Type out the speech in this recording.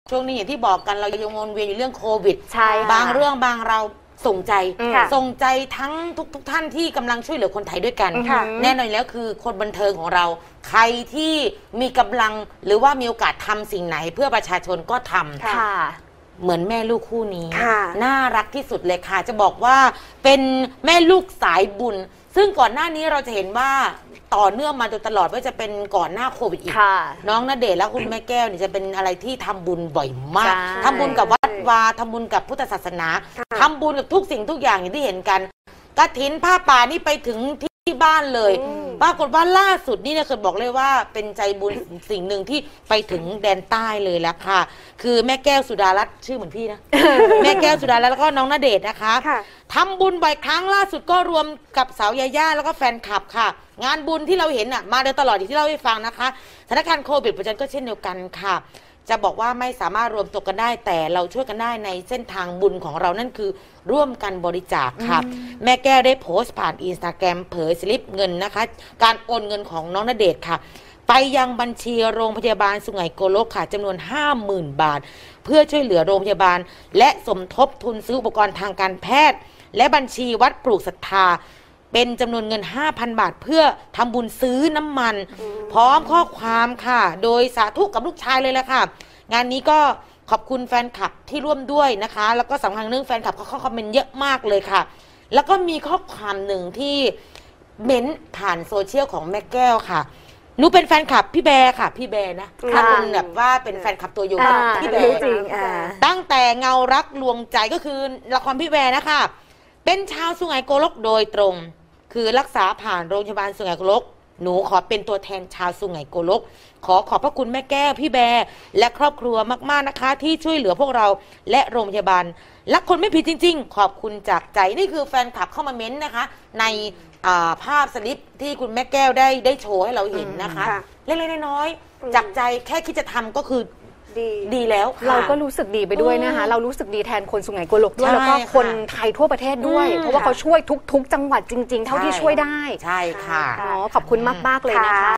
ช่วงนี้อย่างที่บอกกันเรายังวนเวียนอยู่เรื่องโควิดใช่บางเรื่องบางเราส่งใจทั้งทุกท่านที่กำลังช่วยเหลือคนไทยด้วยกันแน่นอนแล้วคือคนบันเทิงของเราใครที่มีกำลังหรือว่ามีโอกาสทำสิ่งไหนเพื่อประชาชนก็ทำเหมือนแม่ลูกคู่นี้น่ารักที่สุดเลยค่ะจะบอกว่าเป็นแม่ลูกสายบุญซึ่งก่อนหน้านี้เราจะเห็นว่าต่อเนื่องมาโดยตลอดว่าจะเป็นก่อนหน้าโควิดอีกน้องณเดชน์และคุณแม่แก้วเนี่ยจะเป็นอะไรที่ทำบุญบ่อยมากทำบุญกับวัดวาทำบุญกับพุทธศาสนาทำบุญกับทุกสิ่งทุกอย่างอย่างที่เห็นกันกฐินผ้าป่านี่ไปถึงที่บ้านเลยปรากฏว่าล่าสุดนี่เนี่ยเคยบอกเลยว่าเป็นใจบุญสิ่งหนึ่งที่ไปถึงแดนใต้เลยแล้วค่ะคือแม่แก้วสุดารัตน์ชื่อเหมือนพี่นะ แม่แก้วสุดารัตน์แล้วก็น้องณเดชน์นะคะทำบุญบ่อยครั้งล่าสุดก็รวมกับสาวยาย่าแล้วก็แฟนคลับค่ะงานบุญที่เราเห็นอ่ะมาโดยตลอดที่เล่าให้ฟังนะคะสถานการณ์โควิดปัจจุบันก็เช่นเดียวกันค่ะจะบอกว่าไม่สามารถรวมตัวกันได้แต่เราช่วยกันได้ในเส้นทางบุญของเรานั่นคือร่วมกันบริจาคค่ะแม่แก้วได้โพสต์ผ่านอินสตาแกรมเผยสลิปเงินนะคะการโอนเงินของน้องณเดชน์ค่ะไปยังบัญชีโรงพยาบาลสุไหงโกลกค่ะจำนวน 50,000 บาทเพื่อช่วยเหลือโรงพยาบาลและสมทบทุนซื้ออุปกรณ์ทางการแพทย์และบัญชีวัดปลูกศรัทธาเป็นจำนวนเงิน 5,000 บาทเพื่อทำบุญซื้อน้ำมันพร้อมข้อความค่ะโดยสาธุกับลูกชายเลยแหละค่ะงานนี้ก็ขอบคุณแฟนคลับที่ร่วมด้วยนะคะแล้วก็สำคัญเรื่องแฟนคลับเขาคอมเมนต์เยอะมากเลยค่ะแล้วก็มีข้อความหนึ่งที่เม้นผ่านโซเชียลของแม่แก้วค่ะหนูเป็นแฟนคลับพี่แบร์ค่ะพี่แบร์นะถ้าคุณแบบว่าเป็นแฟนคลับตัวยงพี่แบร์ตั้งแต่เงารักลวงใจก็คือละครพี่แบร์นะคะเป็นชาวสุไหงโกลกโดยตรงคือรักษาผ่านโรงพยาบาลสุไหงโกลกหนูขอเป็นตัวแทนชาวสุไหงโกลกขอบพระคุณแม่แก้วพี่แบร์และครอบครัวมากๆนะคะที่ช่วยเหลือพวกเราและโรงพยาบาลรักคนไม่ผิดจริงๆขอบคุณจากใจนี่คือแฟนคลับเข้ามาเม้นต์นะคะในภาพสลิปที่คุณแม่แก้วได้โชว์ให้เราเห็นนะคะเล็กๆน้อยๆจากใจแค่คิดจะทำก็คือดีแล้วเราก็รู้สึกดีไปด้วยนะคะเรารู้สึกดีแทนคนสุไหงโกลกด้วยแล้วก็คนไทยทั่วประเทศด้วยเพราะว่าเขาช่วยทุกจังหวัดจริงๆเท่าที่ช่วยได้ใช่ค่ะขอบคุณมากๆเลยนะคะ